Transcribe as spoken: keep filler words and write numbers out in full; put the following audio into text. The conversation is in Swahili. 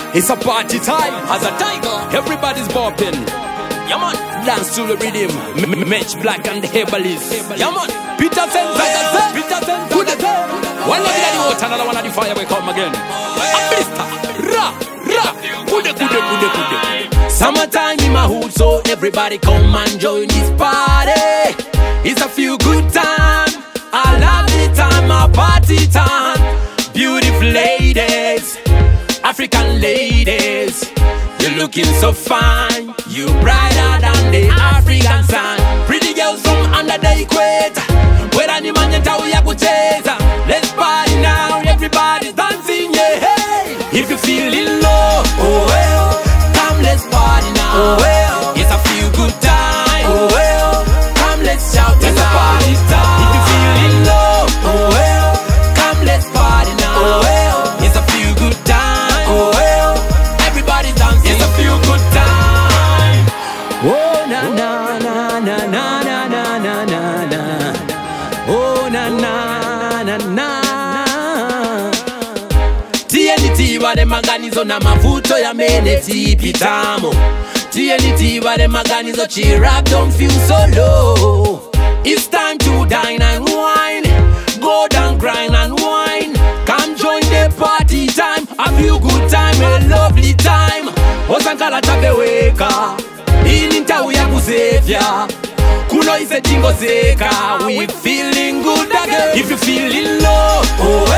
It's a party time. As a tiger, everybody's bopping. Yeah man, dance to the rhythm. Match Black and the Herbalist. Yeah man, Petersen Zagaze. Petersen Zagaze. One of the water, another one of the fire will come again. Ra, ra, kude, kude, kude, kude. Summertime in my hood, so everybody come and join this party. It's a feel good time. I love the time, a party time. Beautiful ladies, African ladies, you're looking so fine. You brighter than the African sun. Pretty girls from under the equator. Where any man you tell we are good chaser. Let's party now, everybody's dancing, yeah. Hey. If you feeling low, oh well, come let's party now. Oh well, it's a feel good time. Oh well, come let's shout, it's a party time. If you feeling low, oh well, come let's party now. Oh well, it's a feel good time. Oh well, everybody dancing, it's a feel good time. Oh na na na na na na na na na na. Oh na na na na. T N T wale maganizo na mavuto ya meneti pitamo. T N T wale maganizo cheer up, don't feel so low. It's time to dine and wine. Go down, grind and wine. Come join the party time. A feel good time, a lovely time. Osankala tabeweka ini ntawu ya kusefya. Kuno ise jingo seka. We feeling good again. If you feeling low, oh